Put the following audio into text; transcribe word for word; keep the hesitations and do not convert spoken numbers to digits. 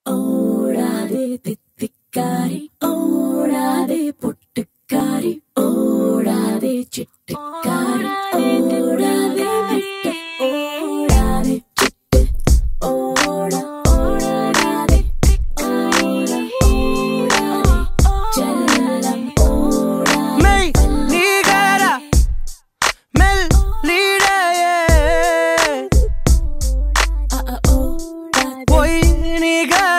ஓடாதே தித்திக்காரி ஓடாதே பொட்டுக்காரி ஓடாதே சிட்டுக்காரி ஓடாதே விட்டு ஓடாதே சிட்டு ஓடா ஓடாதே ஓடா ஓடாதே செல்லம் ஓடா மெய் நீகர மெல் லீடையே பொய் நீகர